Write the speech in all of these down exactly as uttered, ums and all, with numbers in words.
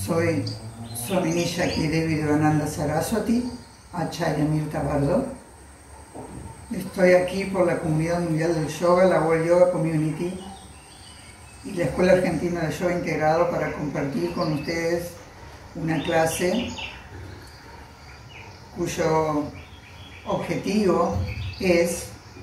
Soy Swami Nishaki Devi Devananda Saraswati, Acharya Mirta Bardo. Estoy aquí por la Comunidad Mundial del Yoga, la World Yoga Community y la Escuela Argentina de Yoga Integrado para compartir con ustedes una clase cuyo objetivo es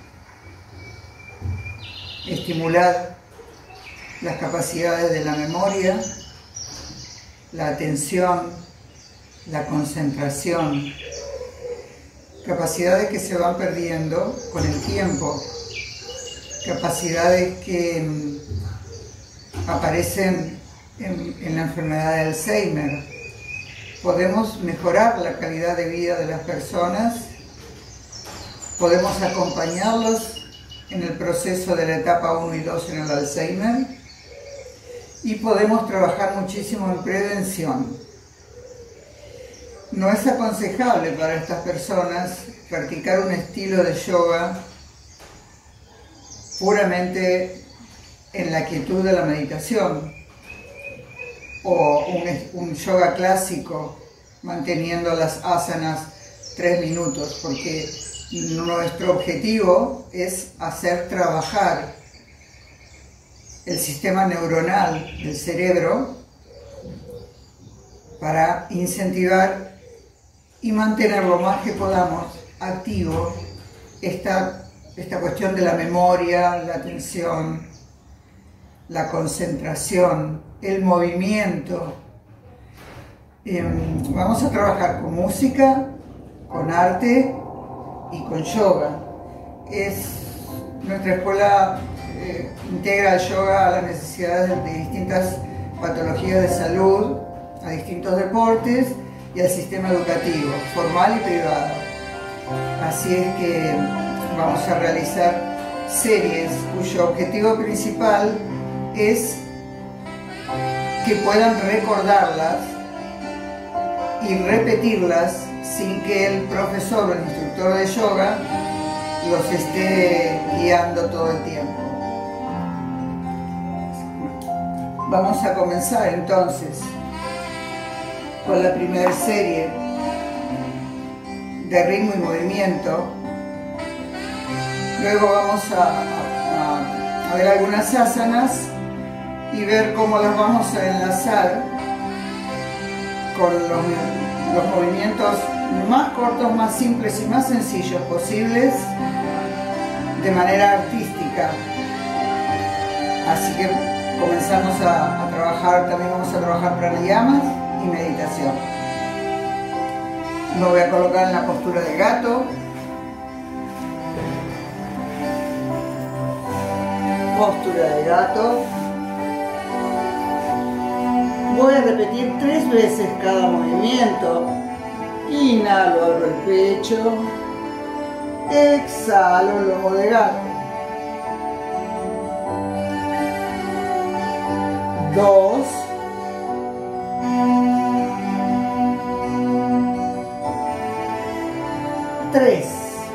estimular las capacidades de la memoria, la atención, la concentración, capacidades que se van perdiendo con el tiempo, capacidades que mm, aparecen en, en la enfermedad de Alzheimer. Podemos mejorar la calidad de vida de las personas, podemos acompañarlos en el proceso de la etapa uno y dos en el Alzheimer y podemos trabajar muchísimo en prevención. No es aconsejable para estas personas practicar un estilo de yoga puramente en la quietud de la meditación o un, un yoga clásico manteniendo las asanas tres minutos, porque nuestro objetivo es hacer trabajar el sistema neuronal del cerebro para incentivar y mantener lo más que podamos activo esta, esta cuestión de la memoria, la atención, la concentración, el movimiento. Eh, vamos a trabajar con música, con arte y con yoga. Es, nuestra escuela eh, integra el yoga a las necesidades de, de distintas patologías de salud, a distintos deportes y al sistema educativo, formal y privado. Así es que vamos a realizar series cuyo objetivo principal es que puedan recordarlas y repetirlas sin que el profesor o el instructor de yoga los esté guiando todo el tiempo. Vamos a comenzar entonces con la primera serie de ritmo y movimiento. Luego vamos a, a, a ver algunas asanas y ver cómo las vamos a enlazar con los, los movimientos más cortos, más simples y más sencillos posibles de manera artística. Así que comenzamos a, a trabajar, también vamos a trabajar pranayamas y meditación. Me voy a colocar en la postura de gato. Postura de gato. Voy a repetir tres veces cada movimiento. Inhalo, abro el pecho. Exhalo, lomo de gato. Dos. Tres.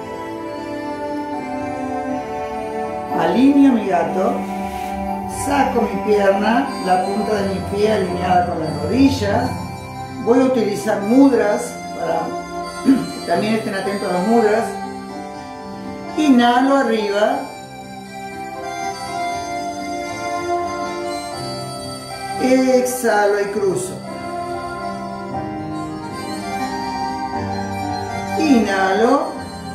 Alineo mi gato. Saco mi pierna, la punta de mi pie alineada con la rodilla. Voy a utilizar mudras para que también estén atentos a las mudras. Inhalo arriba. Exhalo y cruzo. Inhalo.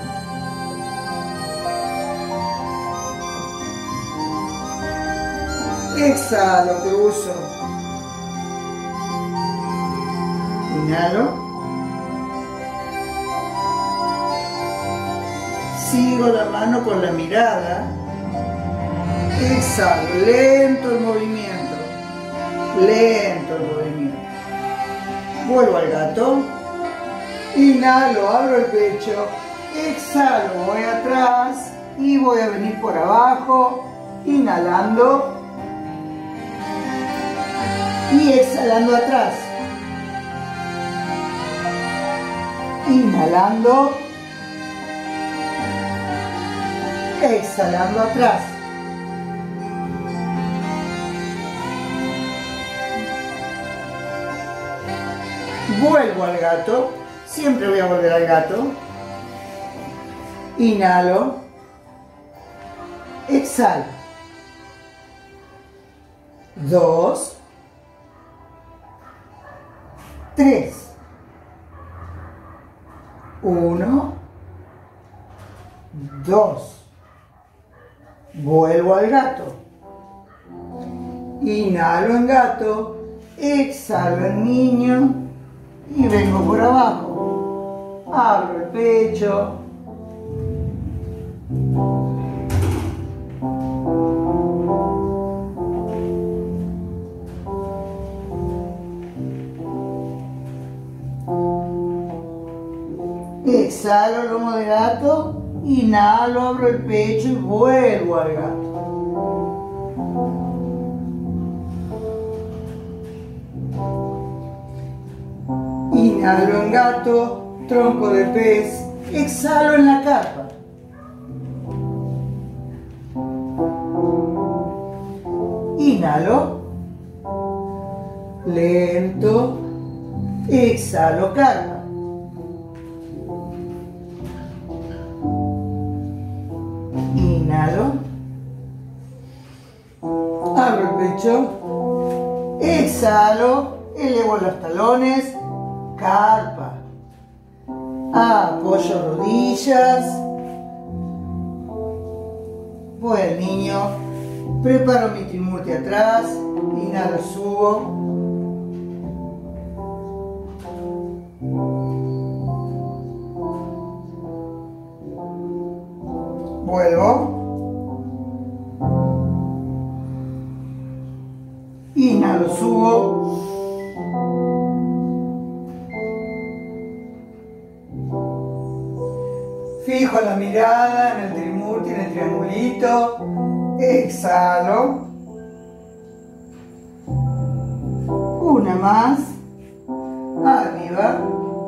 Exhalo, cruzo. Inhalo. Sigo la mano con la mirada. Exhalo, lento el movimiento. Lento el movimiento. Vuelvo al gato. Inhalo, abro el pecho. Exhalo, voy atrás y voy a venir por abajo. Inhalando. Y exhalando atrás. Inhalando. Exhalando atrás. Vuelvo al gato. Siempre voy a volver al gato. Inhalo. Exhalo. Dos. Tres. Uno. Dos. Vuelvo al gato. Inhalo en gato. Exhalo en niño. Y vengo por abajo. Abro el pecho. Exhalo lomo de gato. Inhalo, abro el pecho y vuelvo al gato. Inhalo en gato, tronco de pez, exhalo en la carpa. Inhalo, lento, exhalo carpa. Inhalo, abro el pecho, exhalo, elevo los talones, carpa, apoyo rodillas, voy al niño, preparo mi trimurti atrás, inhalo, subo, vuelvo, inhalo, subo, fijo la mirada en el trimurti, en el triangulito, exhalo, una más, arriba,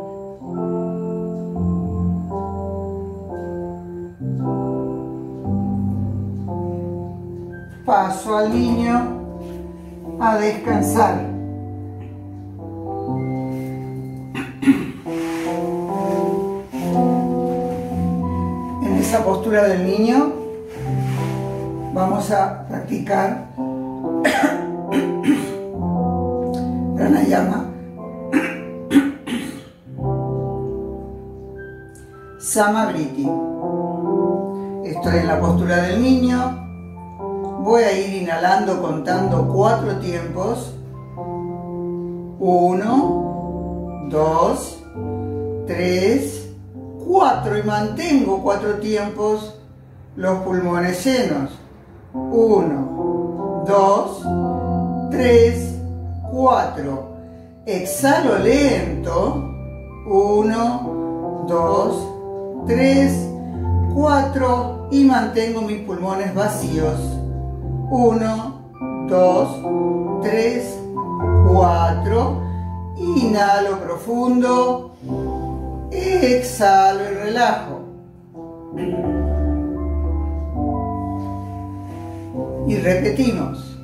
paso al niño a descansar. En esa postura del niño vamos a practicar pranayama, samavriti. Estoy en la postura del niño. Voy a ir inhalando contando cuatro tiempos. Uno, dos, tres, cuatro. Y mantengo cuatro tiempos, los pulmones llenos. Uno, dos, tres, cuatro. Exhalo lento. Uno, dos, tres, cuatro. Y mantengo mis pulmones vacíos. Uno, dos, tres, cuatro. Inhalo profundo. Exhalo y relajo. Y repetimos.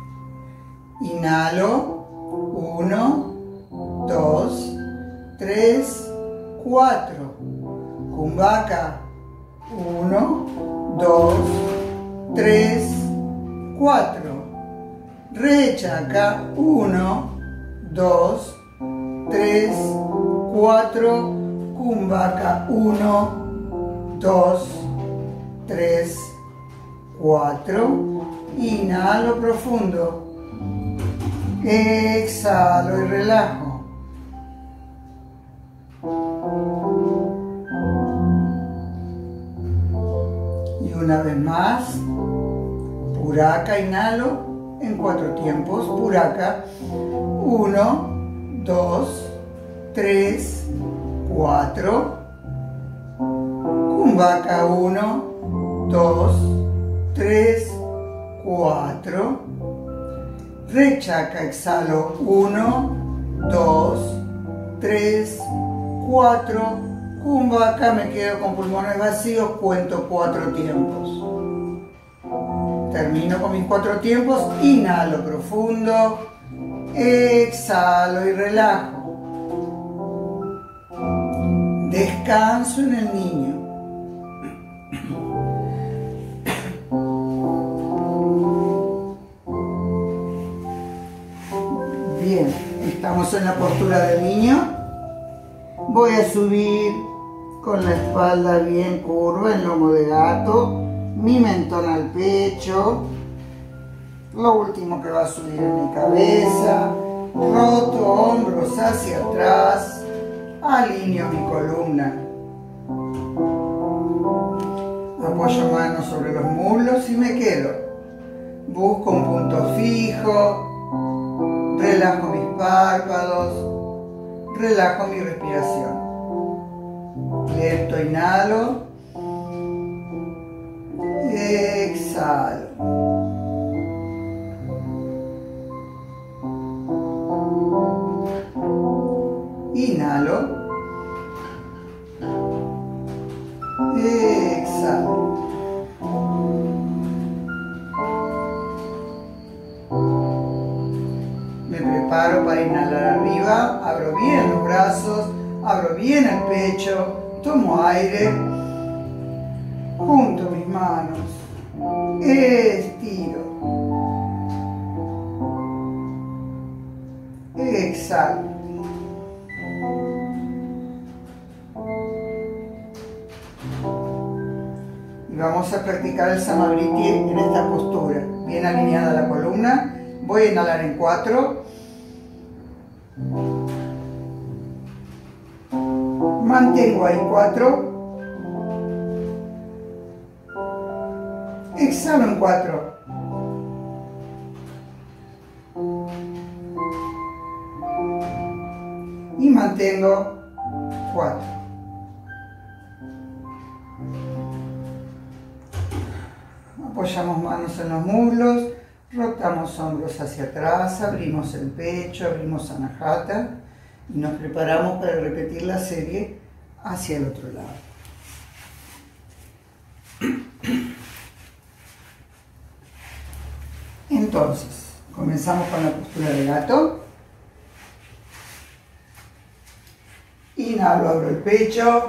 Inhalo. Uno, dos, tres, cuatro. Kumbhaka. Uno, dos, tres, cuatro. Rechaka. Uno, dos, tres, cuatro. Kumbhaka. Uno, dos, tres, cuatro. Inhalo profundo. Exhalo y relajo. Y una vez más. Puraka, inhalo en cuatro tiempos. Puraka. Uno, dos, tres, cuatro. Kumbhaka. Uno, dos, tres, cuatro. Rechaka, exhalo. Uno, dos, tres, cuatro. Kumbhaka, me quedo con pulmones vacíos, cuento cuatro tiempos. Termino con mis cuatro tiempos, inhalo profundo, exhalo y relajo. Descanso en el niño. Bien, estamos en la postura del niño. Voy a subir con la espalda bien curva en lomo de gato, mi mentón al pecho. Lo último que va a subir es mi cabeza. Roto hombros hacia atrás. Alineo mi columna. Apoyo manos sobre los muslos y me quedo. Busco un punto fijo. Relajo mis párpados. Relajo mi respiración. Lento inhalo. Exhalo. Inhalo. Exhalo. Me preparo para inhalar arriba. Abro bien los brazos. Abro bien el pecho. Tomo aire. Junto mis manos. Estiro. Exhalo. Y vamos a practicar el Samavriti en esta postura. Bien alineada la columna. Voy a inhalar en cuatro. Mantengo ahí cuatro. Exhalo en cuatro. Y mantengo cuatro. Apoyamos manos en los muslos, rotamos hombros hacia atrás, abrimos el pecho, abrimos Anahata y nos preparamos para repetir la serie hacia el otro lado. Entonces, comenzamos con la postura de gato. Inhalo, abro el pecho.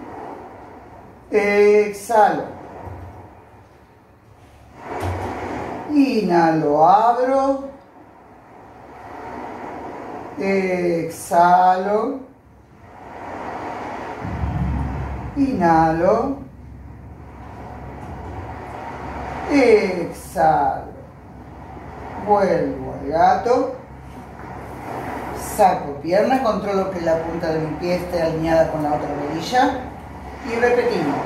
Exhalo. Inhalo, abro. Exhalo. Inhalo. Exhalo. Vuelvo al gato. Saco pierna, controlo que la punta de mi pie esté alineada con la otra rodilla. Y repetimos.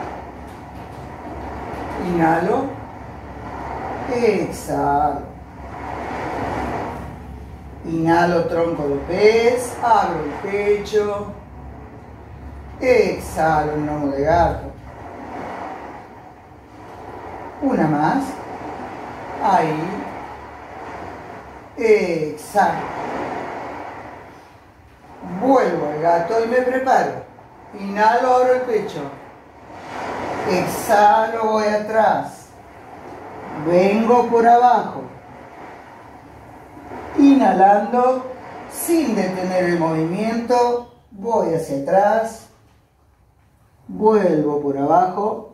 Inhalo. Exhalo. Inhalo, tronco de pez. Abro el pecho. Exhalo, el lomo de gato. Una más. Ahí. Exhalo. Vuelvo al gato y me preparo. Inhalo, abro el pecho. Exhalo, voy atrás. Vengo por abajo. Inhalando, sin detener el movimiento, voy hacia atrás. Vuelvo por abajo.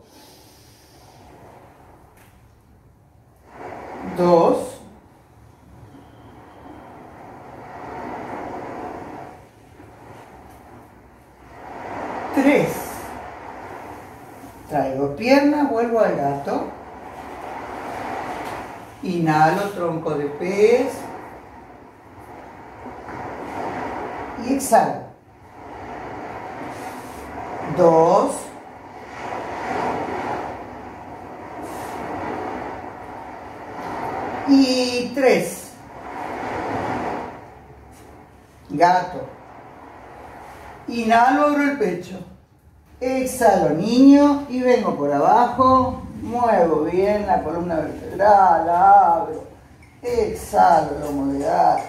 Dos. Tres. Traigo pierna, vuelvo al gato. Inhalo, tronco de pez. Y exhalo. Dos. Y tres. Gato. Inhalo, abro el pecho. Exhalo, niño, y vengo por abajo. Muevo bien la columna vertebral, abro. Exhalo, lomo de gato.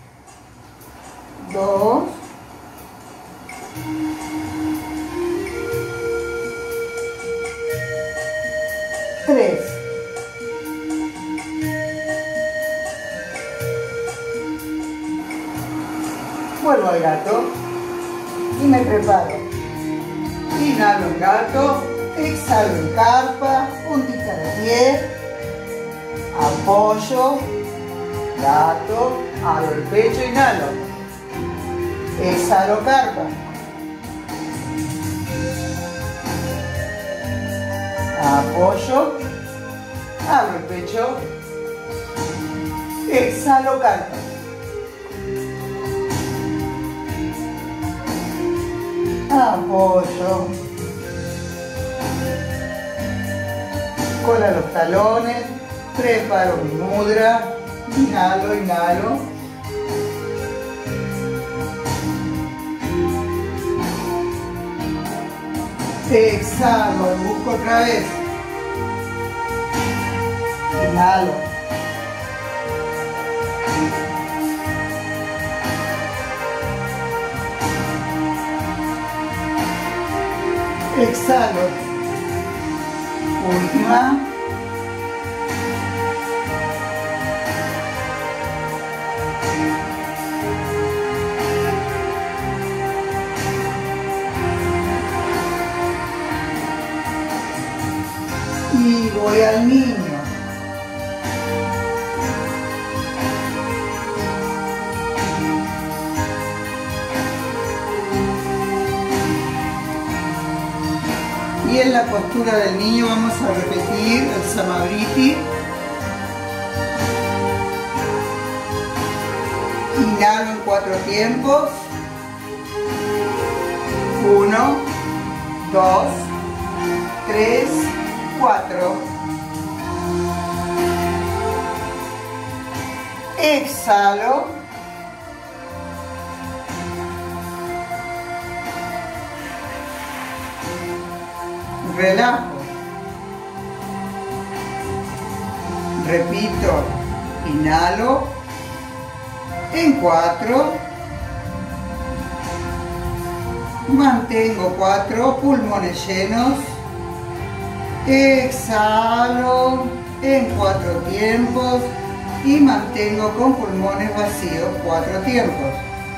Dos. Tres. Vuelvo al gato y me preparo. Inhalo en gato, exhalo en carpa, puntita de pie, apoyo, gato, abro el pecho, inhalo, exhalo carpa, apoyo, abro el pecho, exhalo carpa. Apoyo, cola los talones, preparo mi mudra, inhalo, inhalo, exhalo, busco otra vez, inhalo, exhalo, última, y voy al niño. Y en la postura del niño vamos a repetir el Samavriti. Inhalo en cuatro tiempos. Uno, dos, tres, cuatro. Exhalo. Relajo. Repito, inhalo en cuatro, mantengo cuatro, pulmones llenos, exhalo en cuatro tiempos y mantengo con pulmones vacíos cuatro tiempos.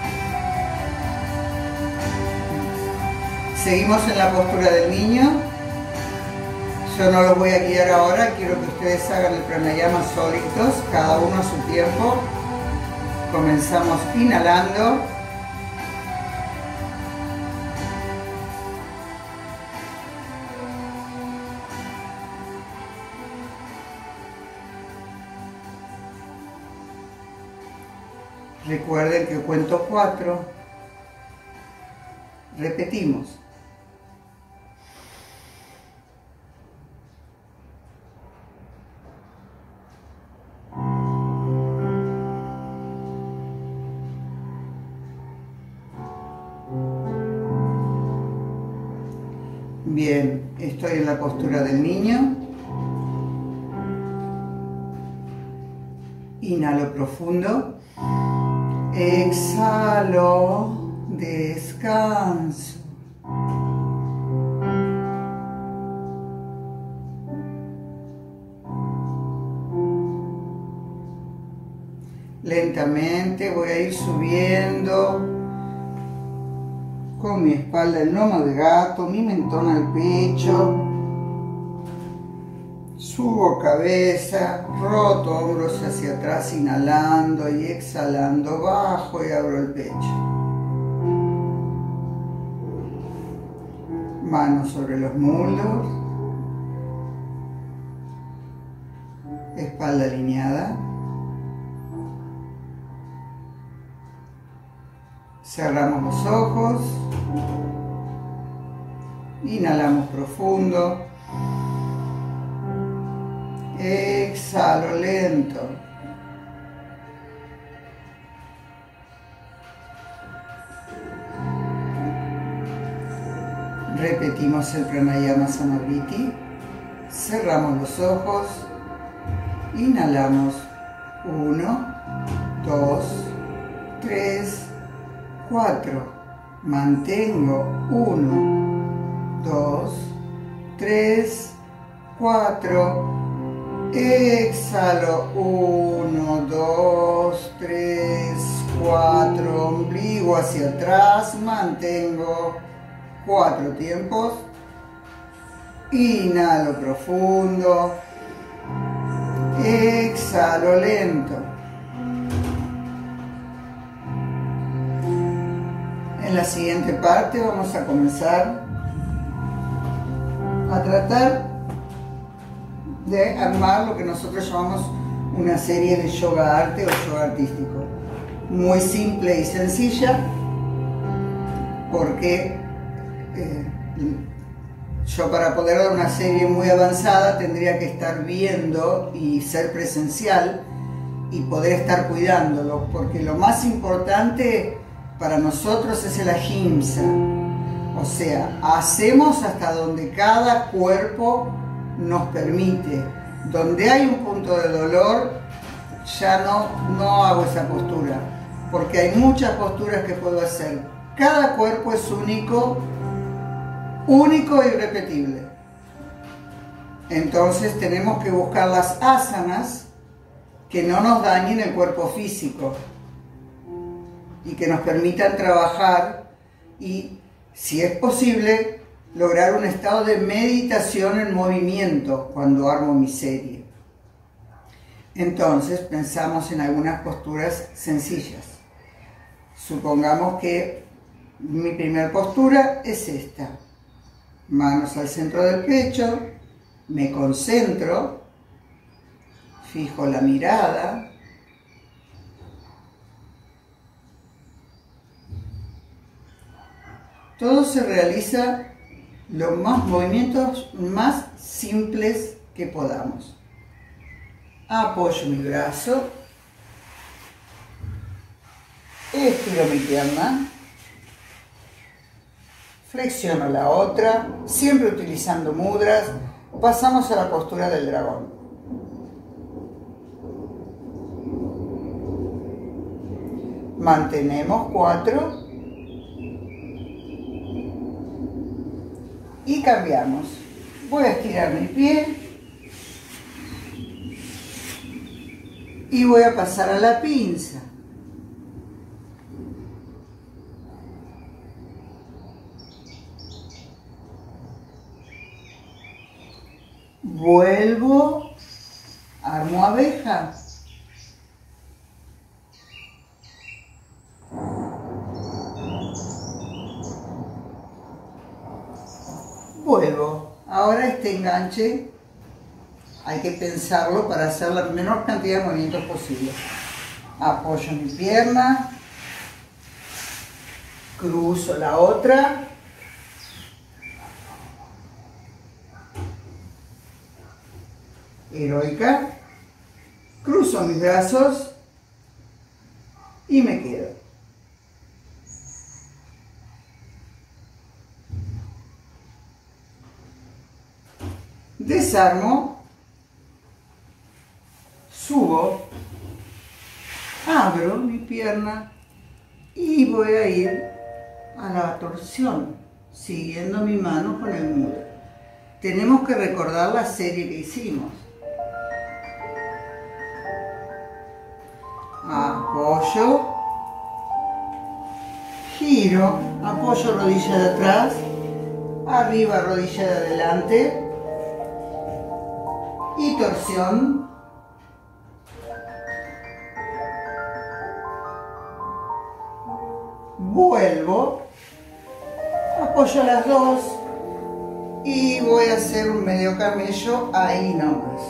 Seguimos en la postura del niño. Yo no los voy a guiar ahora, quiero que ustedes hagan el pranayama solitos, cada uno a su tiempo. Comenzamos inhalando. Recuerden que cuento cuatro. Repetimos. Bien, estoy en la postura del niño. Inhalo profundo. Exhalo, descanso. Lentamente voy a ir subiendo con mi espalda el lomo de gato, mi mentón al pecho, subo cabeza, roto hombros hacia atrás, inhalando y exhalando, bajo y abro el pecho. Manos sobre los muslos, espalda alineada. Cerramos los ojos, inhalamos profundo, exhalo lento, repetimos el pranayama Samavriti, cerramos los ojos, inhalamos uno, dos, tres, cuatro, mantengo uno, dos, tres, cuatro, exhalo uno, dos, tres, cuatro, ombligo hacia atrás, mantengo cuatro tiempos. Inhalo profundo. Exhalo lento. En la siguiente parte vamos a comenzar a tratar de armar lo que nosotros llamamos una serie de yoga arte o yoga artístico. Muy simple y sencilla, porque eh, yo para poder dar una serie muy avanzada tendría que estar viendo y ser presencial y poder estar cuidándolo, porque lo más importante para nosotros es el ahimsa, o sea, hacemos hasta donde cada cuerpo nos permite. Donde hay un punto de dolor, ya no, no hago esa postura, porque hay muchas posturas que puedo hacer. Cada cuerpo es único, único e irrepetible. Entonces tenemos que buscar las asanas que no nos dañen el cuerpo físico y que nos permitan trabajar y, si es posible, lograr un estado de meditación en movimiento cuando armo mi serie. Entonces pensamos en algunas posturas sencillas. Supongamos que mi primera postura es esta. Manos al centro del pecho, me concentro, fijo la mirada. Todo se realiza los más movimientos más simples que podamos. Apoyo mi brazo, estiro mi pierna, flexiono la otra, siempre utilizando mudras. Pasamos a la postura del dragón. Mantenemos cuatro. Y cambiamos. Voy a estirar mi pie. Y voy a pasar a la pinza. Vuelvo. Armo abeja. Vuelvo. Ahora este enganche hay que pensarlo para hacer la menor cantidad de movimientos posible. Apoyo mi pierna, cruzo la otra, heroica, cruzo mis brazos y me quedo. Desarmo, subo, abro mi pierna y voy a ir a la torsión, siguiendo mi mano con el mudra. Tenemos que recordar la serie que hicimos. Apoyo, giro, apoyo rodilla de atrás, arriba rodilla de adelante y torsión. Vuelvo, apoyo las dos y voy a hacer un medio camello ahí nomás.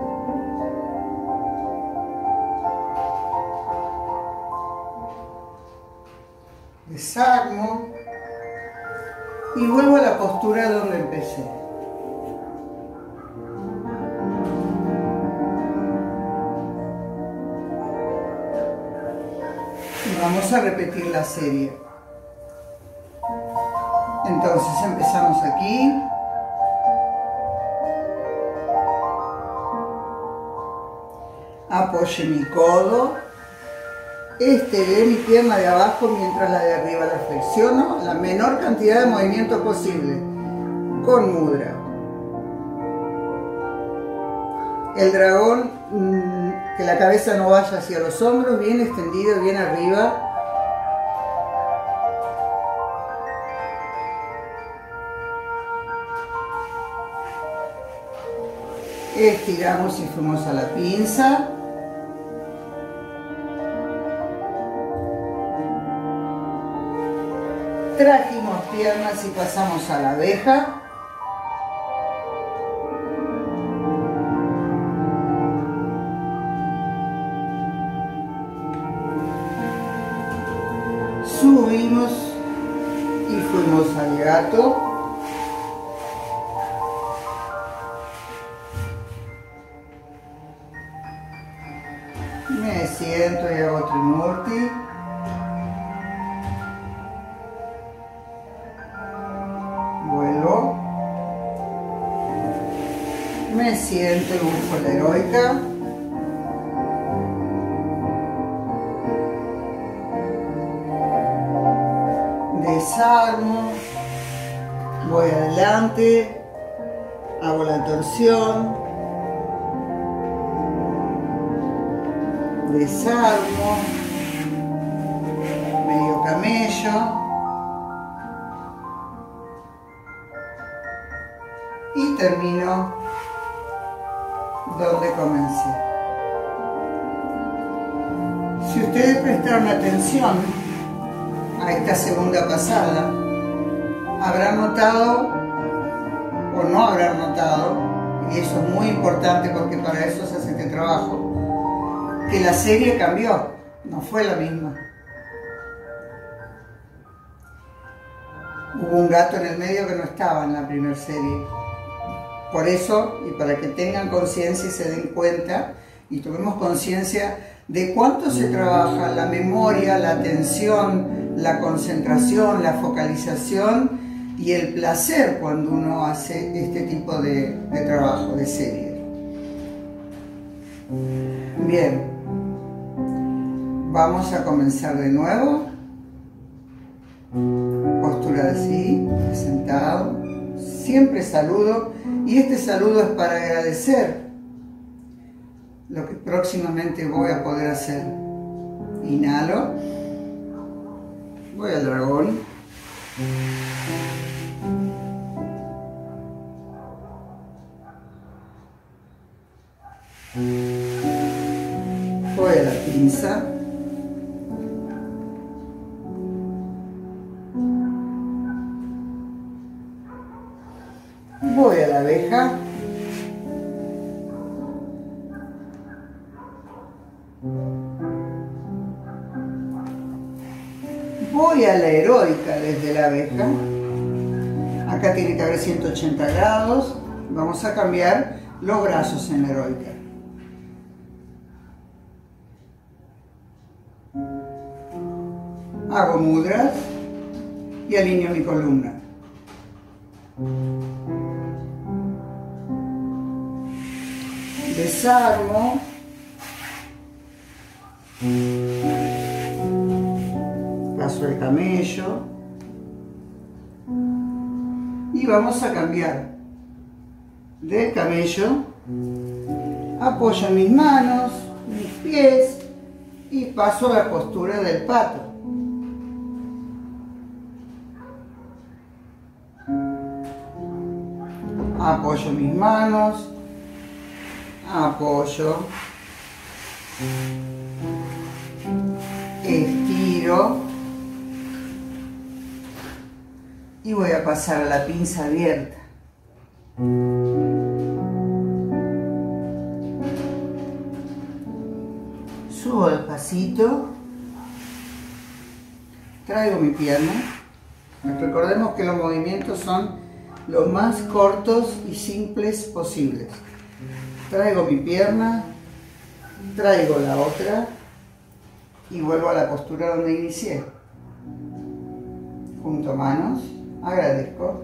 Desarmo y vuelvo a la postura donde empecé. Y vamos a repetir la serie. Entonces empezamos aquí. Apoye mi codo. Estiré mi pierna de abajo mientras la de arriba la flexiono. La menor cantidad de movimiento posible. Con mudra. El dragón, que la cabeza no vaya hacia los hombros, bien extendido, bien arriba. Estiramos y fuimos a la pinza. Trajimos piernas y pasamos a la abeja. Subimos y fuimos al gato. Me siento y hago trimurti. Vuelvo. Me siento y busco la heroica. Desarmo. Voy adelante. Hago la torsión. Desarmo, medio camello y termino donde comencé. Si ustedes prestaron atención a esta segunda pasada, habrán notado o no habrán notado, y eso es muy importante porque para eso se hace este trabajo, que la serie cambió, no fue la misma. Hubo un gato en el medio que no estaba en la primera serie. Por eso, y para que tengan conciencia y se den cuenta, y tomemos conciencia de cuánto se trabaja la memoria, la atención, la concentración, la focalización y el placer cuando uno hace este tipo de, de trabajo, de serie. Bien. Vamos a comenzar de nuevo. Postura así, sentado. Siempre saludo. Y este saludo es para agradecer lo que próximamente voy a poder hacer. Inhalo. Voy al dragón. Voy a la pinza. Voy a la abeja. Voy a la heroica desde la abeja. Acá tiene que haber ciento ochenta grados. Vamos a cambiar los brazos en la heroica. Hago mudras y alineo mi columna. Desarmo. Paso el camello. Y vamos a cambiar del camello. Apoyo mis manos, mis pies y paso a la postura del pato. Apoyo mis manos, apoyo, estiro y voy a pasar a la pinza abierta. Subo despacito, traigo mi pierna. Recordemos que los movimientos son los más cortos y simples posibles. Traigo mi pierna, traigo la otra y vuelvo a la postura donde inicié. Junto manos, agradezco.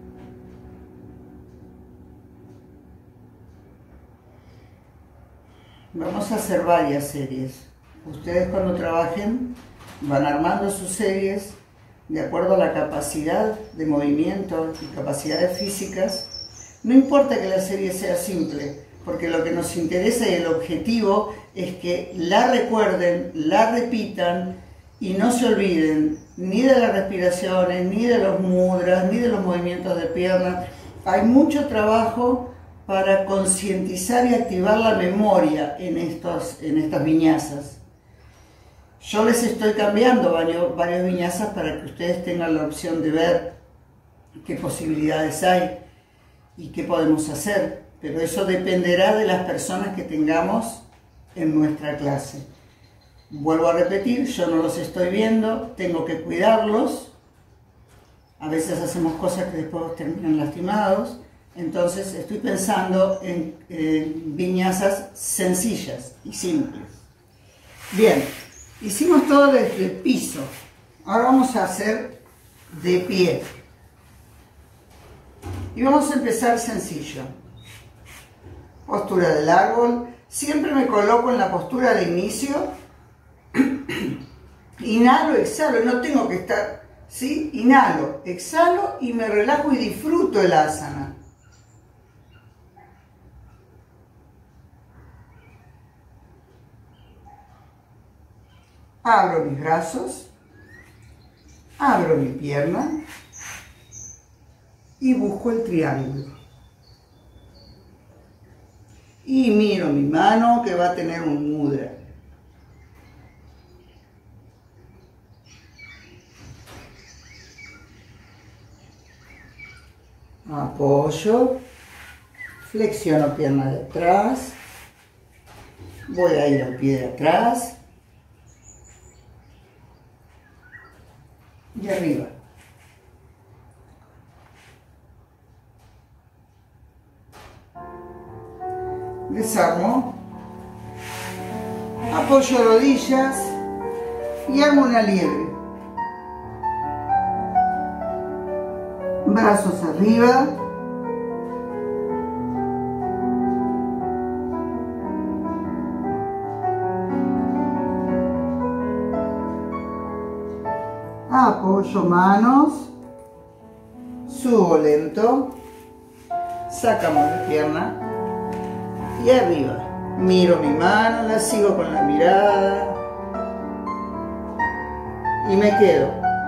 Vamos a hacer varias series. Ustedes cuando trabajen van armando sus series de acuerdo a la capacidad de movimiento y capacidades físicas. No importa que la serie sea simple, porque lo que nos interesa y el objetivo es que la recuerden, la repitan y no se olviden ni de las respiraciones, ni de los mudras, ni de los movimientos de piernas. Hay mucho trabajo para concientizar y activar la memoria en, estos, en estas viñazas. Yo les estoy cambiando varios, varias viñazas para que ustedes tengan la opción de ver qué posibilidades hay y qué podemos hacer, pero eso dependerá de las personas que tengamos en nuestra clase. Vuelvo a repetir, yo no los estoy viendo, tengo que cuidarlos, a veces hacemos cosas que después terminan lastimados, entonces estoy pensando en eh, viñazas sencillas y simples. Bien, hicimos todo desde el piso, ahora vamos a hacer de pie. Y vamos a empezar sencillo. Postura del árbol. Siempre me coloco en la postura de inicio. Inhalo, exhalo. No tengo que estar, ¿sí? Inhalo, exhalo y me relajo y disfruto el asana. Abro mis brazos. Abro mi pierna. Y busco el triángulo. Y miro mi mano que va a tener un mudra. Apoyo. Flexiono pierna de atrás. Voy a ir al pie de atrás. Y arriba. Desarmo, apoyo rodillas y hago una liebre. Brazos arriba. Apoyo manos. Subo lento. Sacamos la pierna. Y arriba, miro mi mano, la sigo con la mirada y me quedo.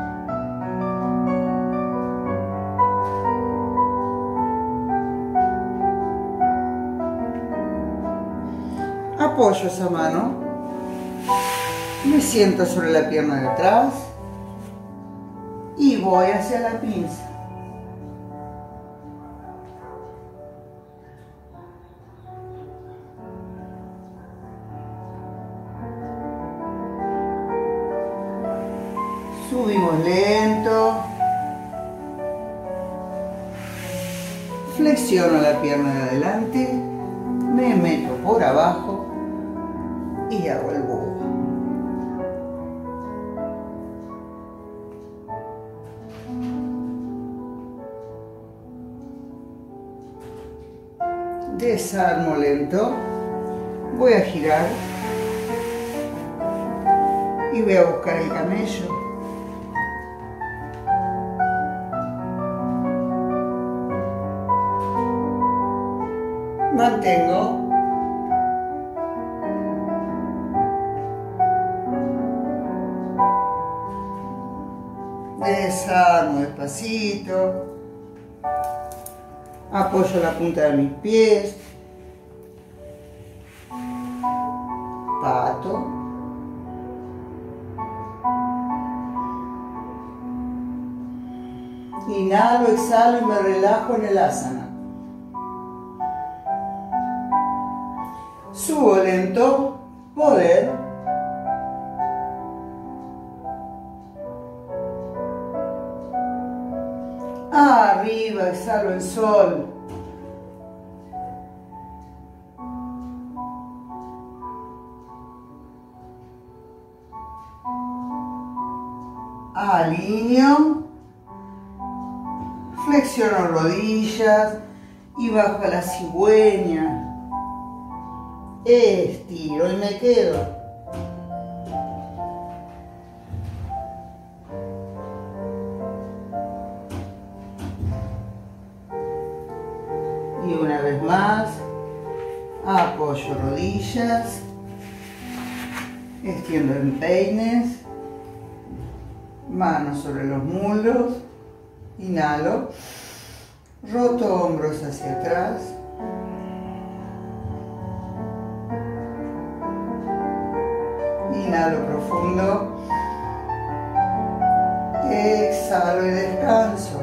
Apoyo esa mano, me siento sobre la pierna de atrás y voy hacia la pinza. Subimos lento, flexiono la pierna de adelante, me meto por abajo y hago el búho. Desarmo lento, voy a girar y voy a buscar el camello. Mantengo. Desarmo despacito. Apoyo la punta de mis pies. Pato. Inhalo, exhalo y me relajo en el asana. Subo lento, poder. Arriba, exhalo el sol. Alineo. Flexiono rodillas y bajo a la cigüeña. Estiro y me quedo. Y una vez más, apoyo rodillas, extiendo empeines, manos sobre los muslos, inhalo, roto hombros hacia atrás, Inhalo profundo. Exhalo y descanso.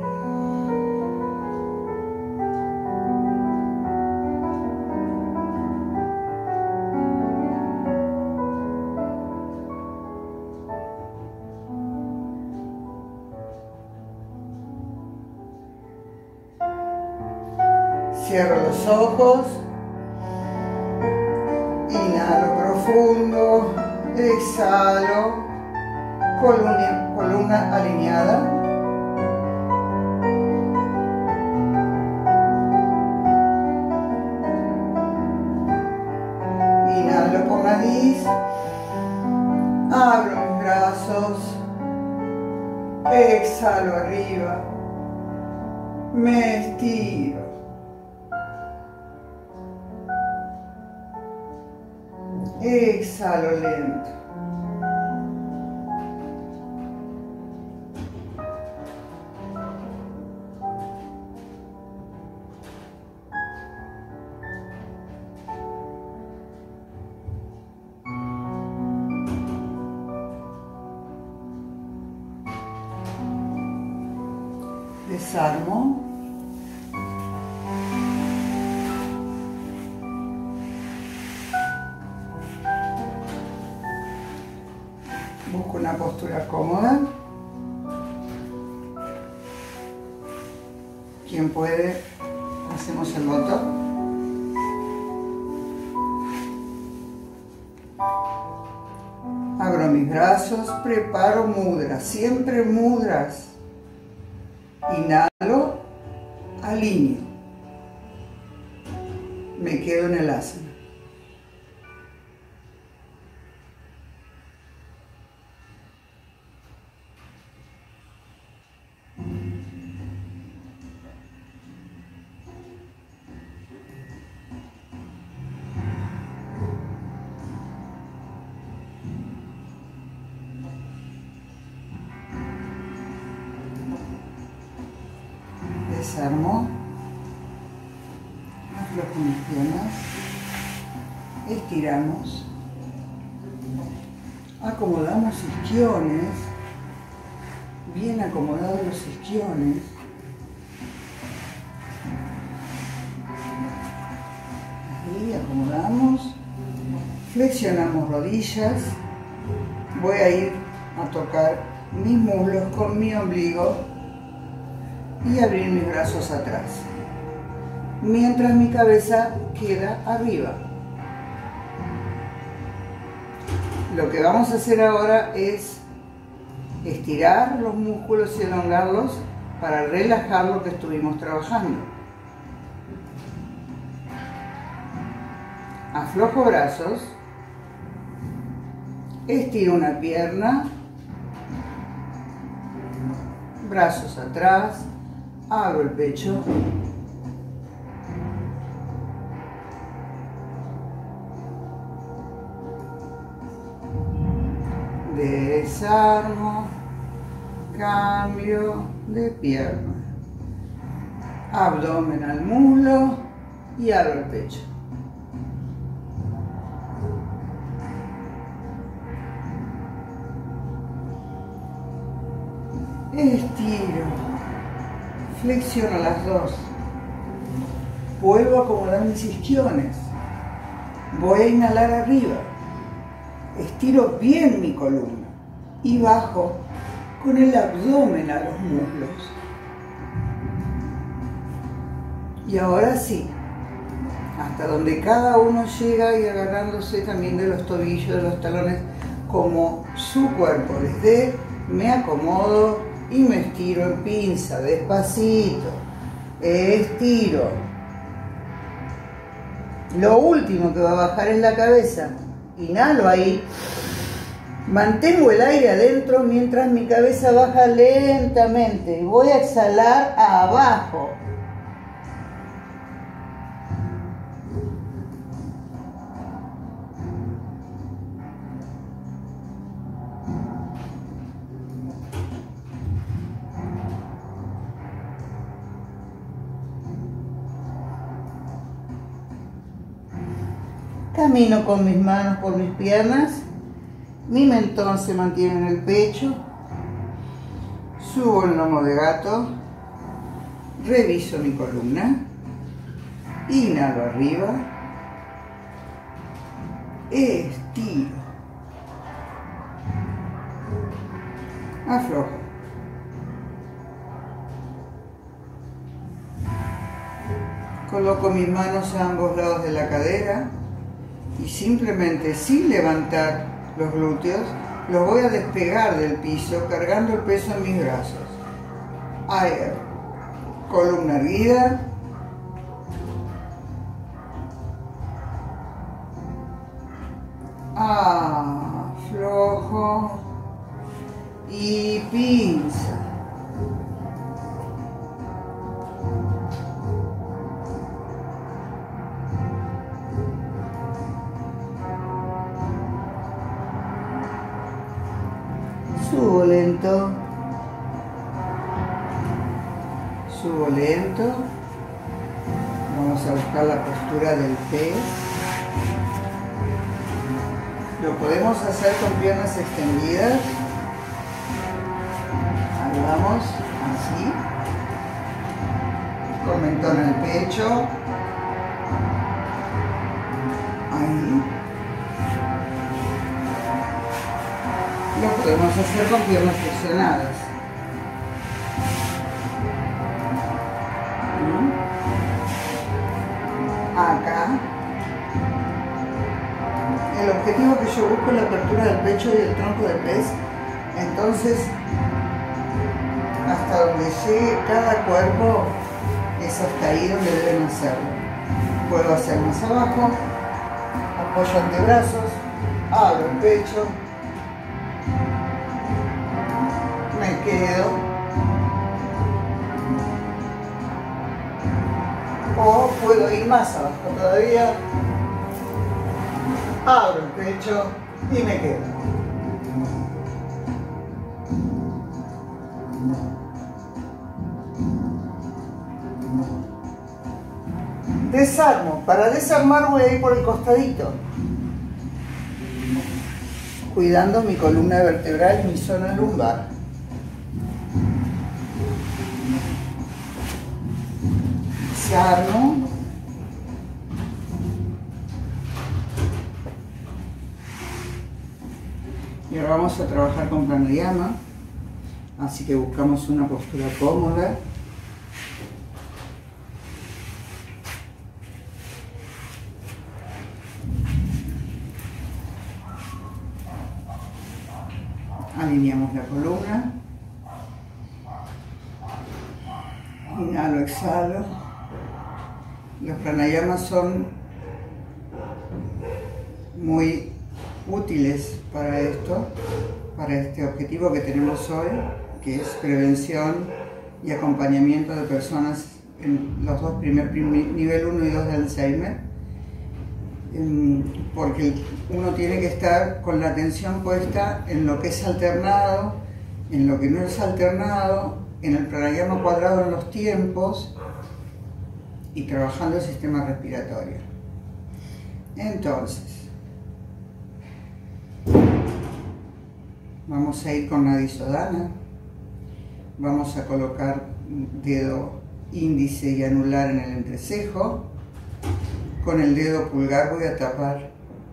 Cierro los ojos. Inhalo profundo. Exhalo. Columna, columna alineada. Inhalo por nariz. Abro mis brazos. Exhalo arriba. Me estiro. Exhalo lento. Desarmo. Busco una postura cómoda. Quien puede, hacemos el loto. Abro mis brazos, preparo mudras, siempre mudras. Inhalo, alineo. Me quedo en el asana. Desarmo, aflojo mis piernas, estiramos, acomodamos isquiones, bien acomodados los isquiones, ahí acomodamos, flexionamos rodillas, voy a ir a tocar mis muslos con mi ombligo y abrir mis brazos atrás, mientras mi cabeza queda arriba. Lo que vamos a hacer ahora es estirar los músculos y elongarlos para relajar lo que estuvimos trabajando. Aflojo brazos, estiro una pierna, brazos atrás, abro el pecho, desarmo, cambio de pierna, abdomen al muslo y abro el pecho. Estiro, flexiono las dos, vuelvo a acomodar mis isquiones, voy a inhalar arriba, estiro bien mi columna y bajo con el abdomen a los muslos. Y ahora sí, hasta donde cada uno llega y agarrándose también de los tobillos, de los talones, como su cuerpo les dé, me acomodo y me estiro en pinza, despacito, estiro. Lo último que va a bajar es la cabeza. Inhalo ahí, mantengo el aire adentro mientras mi cabeza baja lentamente y voy a exhalar abajo. Camino con mis manos por mis piernas. Mi mentón se mantiene en el pecho. Subo el lomo de gato. Reviso mi columna. Inhalo arriba. Estiro. Aflojo. Coloco mis manos a ambos lados de la cadera y simplemente sin levantar los glúteos los voy a despegar del piso cargando el peso en mis brazos. Ahí, columna erguida. Aflojo y pinza. Subo lento, subo lento, vamos a buscar la postura del pez. Lo podemos hacer con piernas extendidas, ahí vamos, así, con mentón en el pecho, ahí. Lo podemos hacer con piernas flexionadas. Acá. El objetivo que yo busco es la apertura del pecho y el tronco del pez. Entonces, hasta donde llegue cada cuerpo es hasta ahí donde deben hacerlo. Puedo hacer más abajo, apoyo antebrazos, abro el pecho. Me quedo, o puedo ir más abajo todavía, abro el pecho y me quedo. Desarmo. Para desarmar voy a ir por el costadito, cuidando mi columna vertebral y mi zona lumbar. Desarmo. Y ahora vamos a trabajar con pranayama, así que buscamos una postura cómoda. Alineamos la columna. Inhalo, exhalo. Los pranayamas son muy útiles para esto, para este objetivo que tenemos hoy, que es prevención y acompañamiento de personas en los dos primer, nivel uno y dos de Alzheimer, porque uno tiene que estar con la atención puesta en lo que es alternado, en lo que no es alternado, en el pranayama cuadrado en los tiempos y trabajando el sistema respiratorio. Entonces, vamos a ir con Nadisodhana. Vamos a colocar dedo índice y anular en el entrecejo. Con el dedo pulgar voy a tapar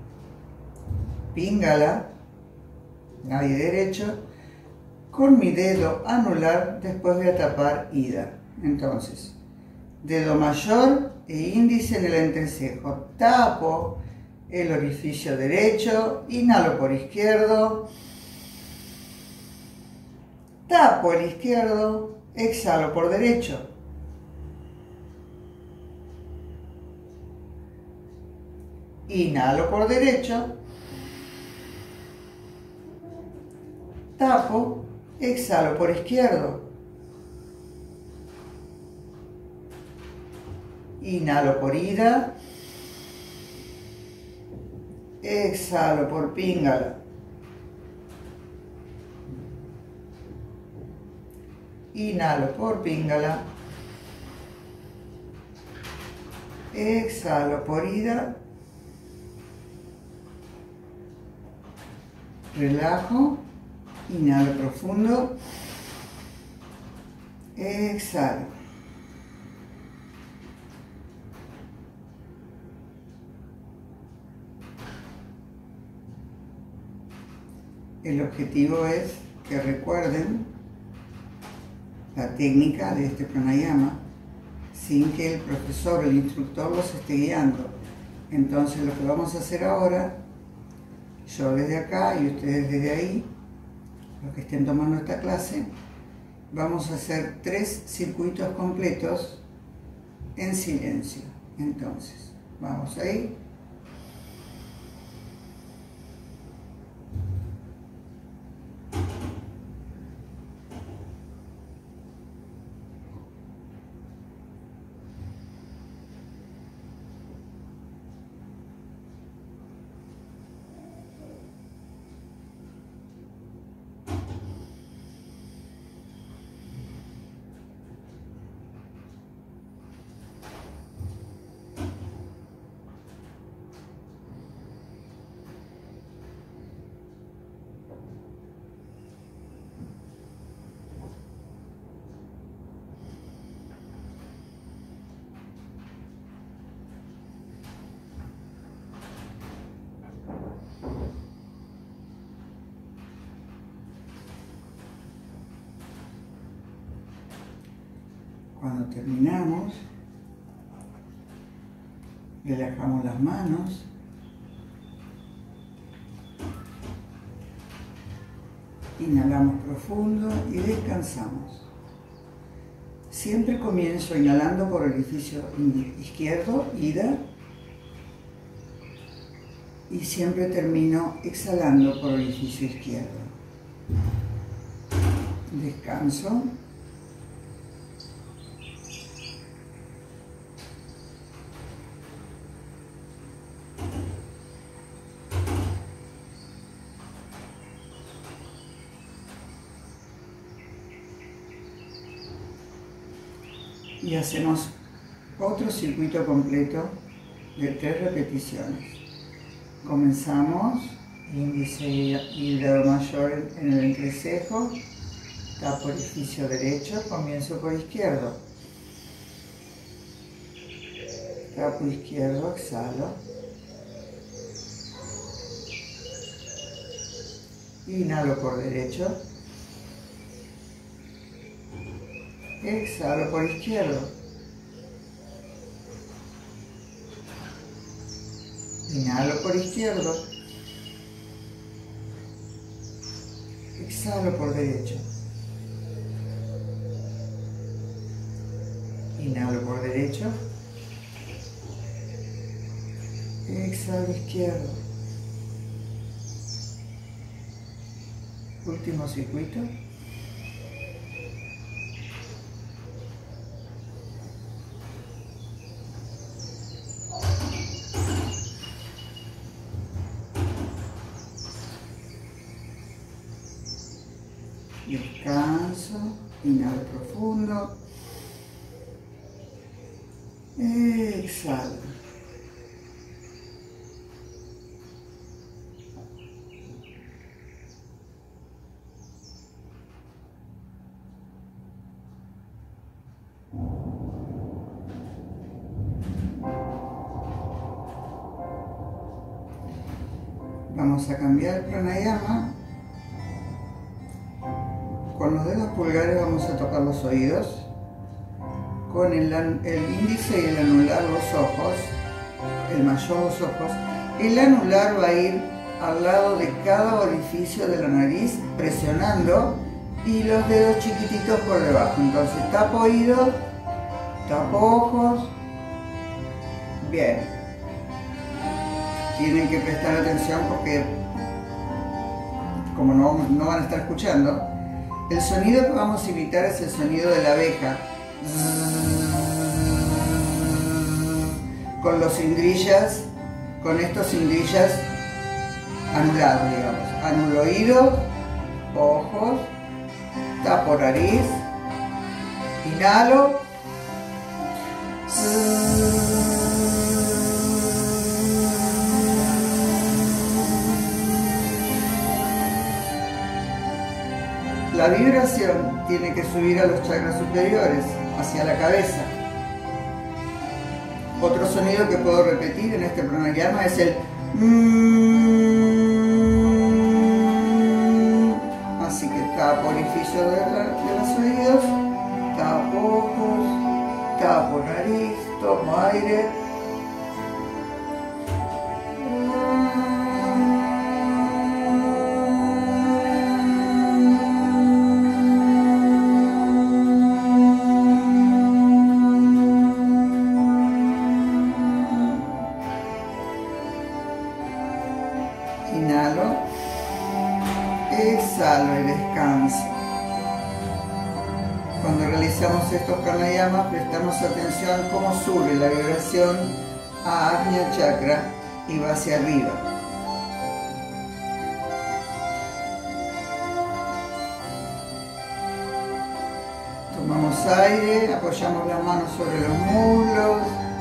Pingala, Nadi derecho. Con mi dedo anular después voy a tapar Ida. Entonces, dedo mayor e índice en el entrecejo. Tapo el orificio derecho, inhalo por izquierdo. Tapo el izquierdo, exhalo por derecho. Inhalo por derecho. Tapo, exhalo por izquierdo. Inhalo por ida. Exhalo por pingala. Inhalo por pingala. Exhalo por ida. Relajo, inhalo profundo, exhalo. El objetivo es que recuerden la técnica de este pranayama sin que el profesor o el instructor los esté guiando. Entonces lo que vamos a hacer ahora, yo desde acá y ustedes desde ahí, los que estén tomando esta clase, vamos a hacer tres circuitos completos en silencio. Entonces, vamos ahí. Cuando terminamos, relajamos las manos, inhalamos profundo y descansamos. Siempre comienzo inhalando por el orificio izquierdo, ida, y siempre termino exhalando por el orificio izquierdo. Descanso. Y hacemos otro circuito completo de tres repeticiones. Comenzamos, índice y dedo mayor en el entrecejo, tapo orificio derecho, comienzo por izquierdo. Tapo izquierdo, exhalo. Inhalo por derecho. Exhalo por izquierdo. Inhalo por izquierdo. Exhalo por derecho. Inhalo por derecho. Exhalo izquierdo. Último circuito. Descanso, inhalo profundo, exhalo. Vamos a cambiar el pranayama. Con los dedos pulgares vamos a tocar los oídos, con el, el índice y el anular los ojos, el mayor los ojos. El anular va a ir al lado de cada orificio de la nariz, presionando, y los dedos chiquititos por debajo. Entonces tapo oídos, tapo ojos. Bien. Tienen que prestar atención porque, como no, no van a estar escuchando, el sonido que vamos a imitar es el sonido de la abeja, con los cindrillas, con estos cindrillas anulados, digamos. Anulo oídos, ojos, tapo nariz, inhalo, La vibración tiene que subir a los chakras superiores, hacia la cabeza. Otro sonido que puedo repetir en este pranayama es el mmm. Así que tapo orificio de, la, de los oídos, tapo ojos, tapo nariz, tomo aire. Inhalo, exhalo y descanso. Cuando realizamos estos pranayamas prestamos atención a cómo sube la vibración a Ajna Chakra y va hacia arriba. Tomamos aire, apoyamos las manos sobre los muslos.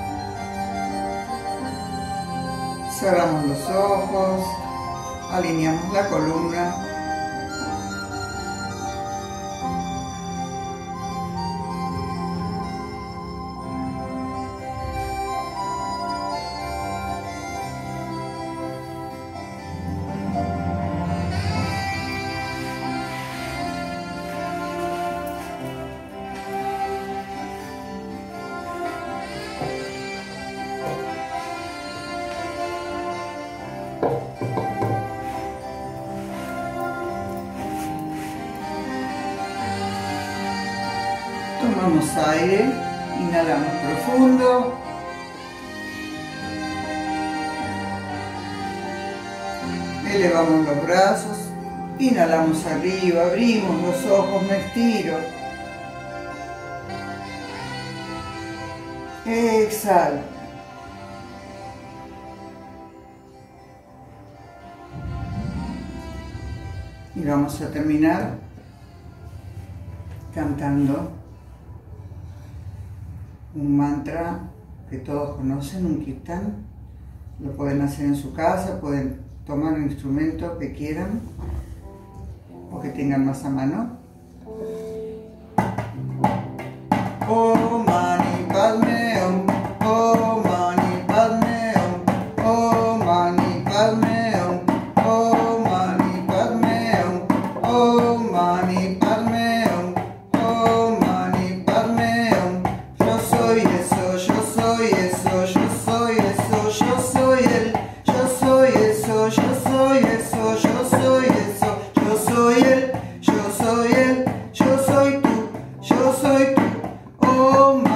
Cerramos los ojos. Alineamos la columna. Tomamos aire, inhalamos profundo. Elevamos los brazos, inhalamos arriba, abrimos los ojos, me estiro. Exhalo. Y vamos a terminar cantando un mantra que todos conocen, un kirtan. Lo pueden hacer en su casa, pueden tomar un instrumento que quieran o que tengan más a mano. Om Mani Padme Hum, Om Mani Padme Hum, Om Mani Padme Hum, Om Mani Padme Hum, Om Mani Padme Hum, Om Mani Padme Hum. Yo soy eso, yo soy eso, yo soy eso, yo soy él. Yo soy eso, yo soy eso, yo soy eso, yo soy él, yo soy él, yo soy tú, yo soy tú. Oh,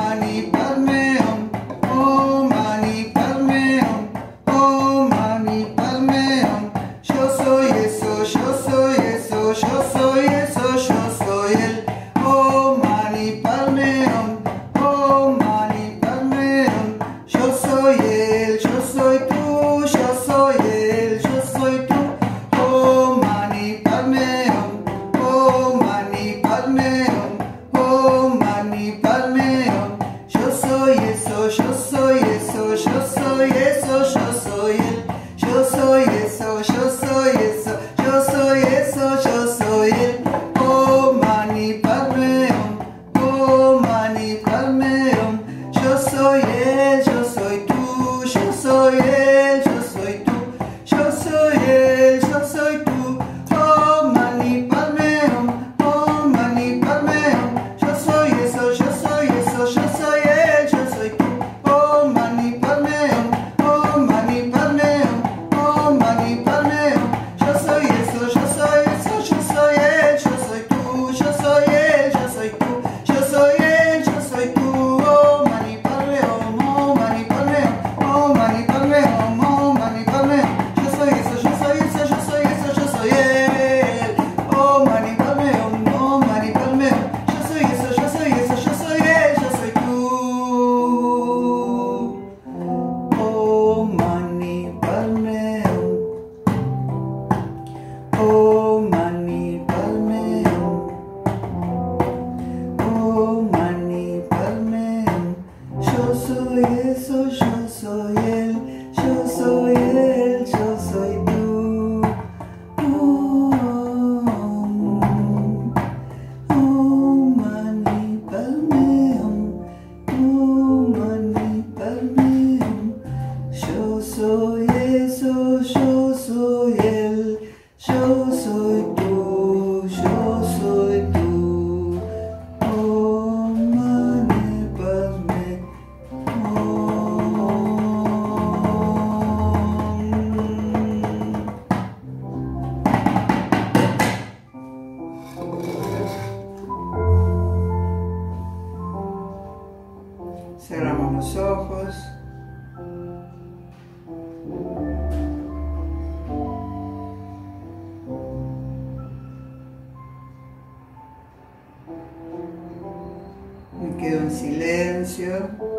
Me quedo en silencio.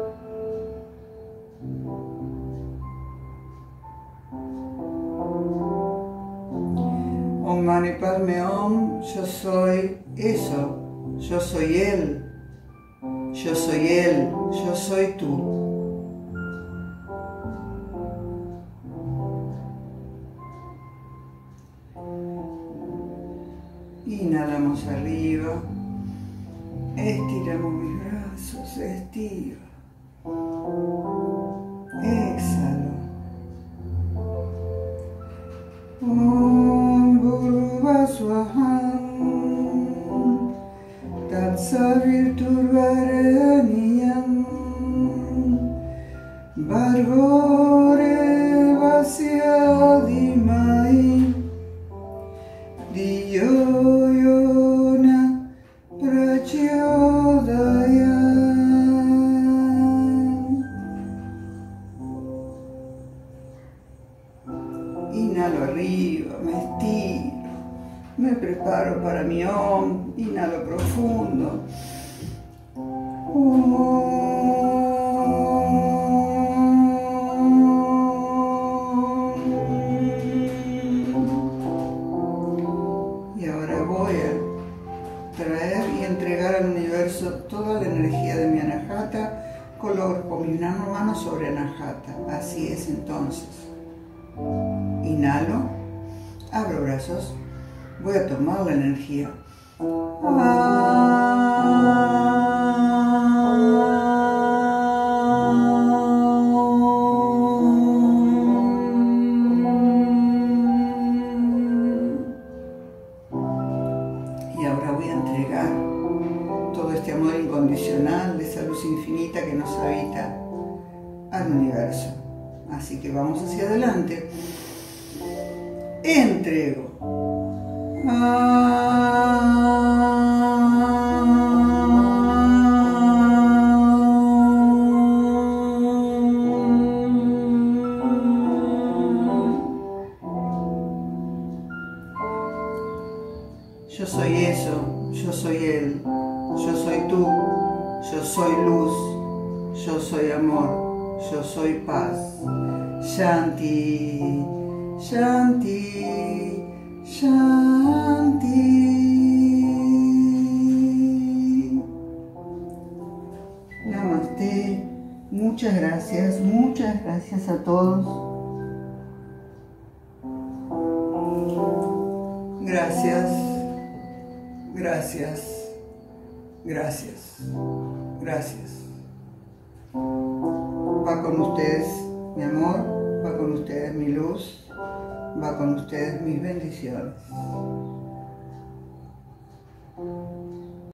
Om Mani Padme Hum, yo soy eso, yo soy Él, yo soy Él, yo soy tú. Inhalamos arriba, estiramos mis brazos, estiro, exhalo. Om Bhurva Swaham Tatsavirturvarenyam Bhargo Devasya Dhimai Diyo Yona Prachodayam. Inhalo arriba, me estiro, me preparo para mi Om, inhalo profundo. Y ahora voy a traer y entregar al universo toda la energía de mi Anahata, coloco mis manos sobre Anahata. Así es entonces. Inhalo, abro brazos, voy a tomar la energía. Y ahora voy a entregar todo este amor incondicional, de esa luz infinita que nos habita, al universo. Así que vamos hacia adelante. Entrego. Yo soy eso, yo soy Él, yo soy tú, yo soy luz, yo soy amor, yo soy paz. Shanti, Shanti, Shanti. Namaste. Muchas gracias, muchas gracias a todos. Gracias, gracias, gracias, gracias. Va con ustedes mi amor, va con ustedes mi luz, va con ustedes mis bendiciones.